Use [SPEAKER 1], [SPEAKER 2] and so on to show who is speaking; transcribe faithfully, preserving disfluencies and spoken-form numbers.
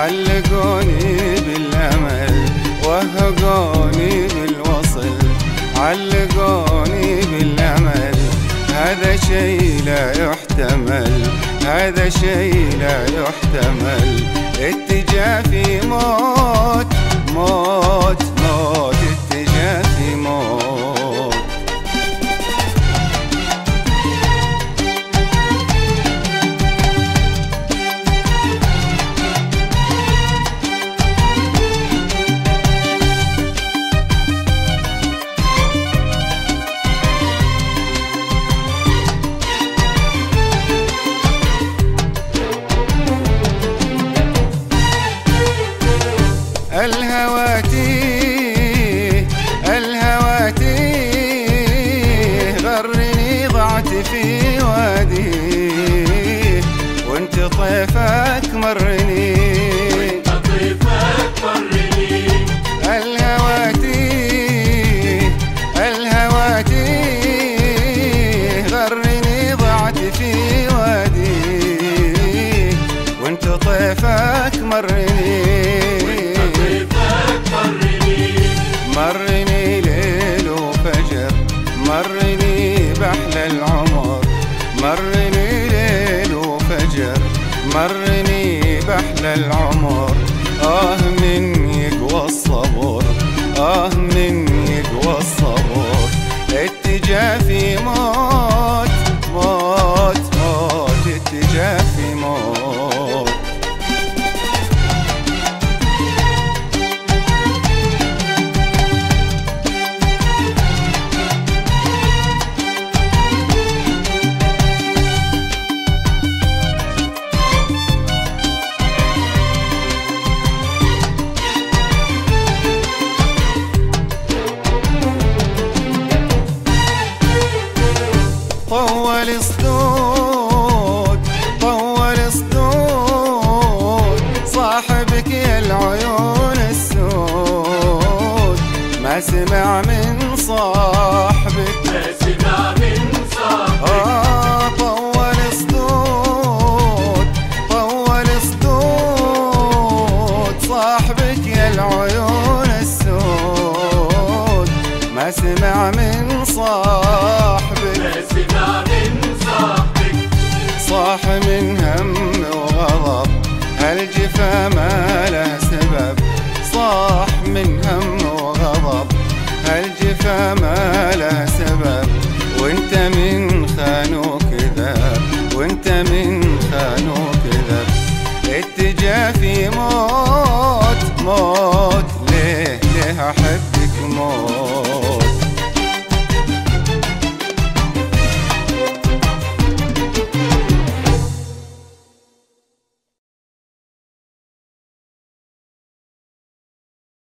[SPEAKER 1] علقوني بالأمل وهقوني بالوصل، علقوني بالأمل هذا شي لا يحتمل، هذا شي لا يحتمل. التجافي موت موت موت، التجافي موت. الهواتي الهواتي غرني ضعت في وادي، وانت طيفك مرني،
[SPEAKER 2] وانت طيفك مرني.
[SPEAKER 1] الهواتي الهواتي غرني ضعت في وادي، وانت طيفك مرني، مرني ليل وفجر، مرني بأحلى العمر، مرني ليل وفجر، مرني بأحلى العمر. آه من يقوى الصبر، آه من يقوى الصبر. التجافي موت موت موت، التجافي موت. طول صدود طول صدود صاحبك يا العيون السود، ما سمع من صاحبك،
[SPEAKER 2] ما سمع من صاحبك.
[SPEAKER 1] آه طول صدود طول صدود صاحبك يا العيون السود، ما سمع من صاحبك،
[SPEAKER 2] ما سمع من صاحبك.
[SPEAKER 1] صاح من هم وغضب هالجفا ما له سبب، صاح من هم وغضب هالجفا ما له سبب. وانت من خانو كذب، وانت من خانو كذب. التجافي موت موت.